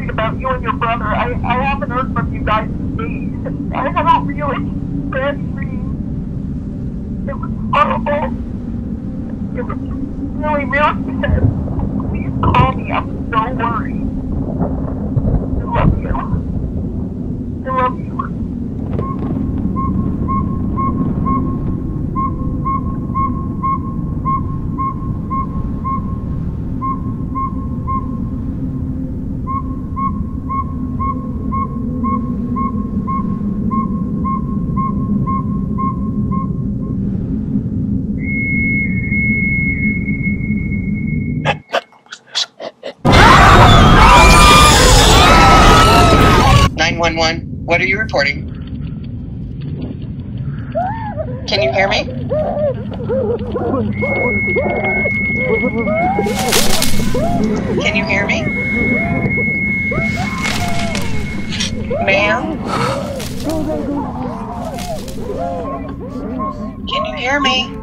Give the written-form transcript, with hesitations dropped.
worried about you and your brother. I haven't heard from you guys in days. I had a really bad dream. It was horrible. It was really, really sad. Please call me. I'm so worried. I love you. I love you. What are you reporting? Can you hear me? Can you hear me? Ma'am? Can you hear me?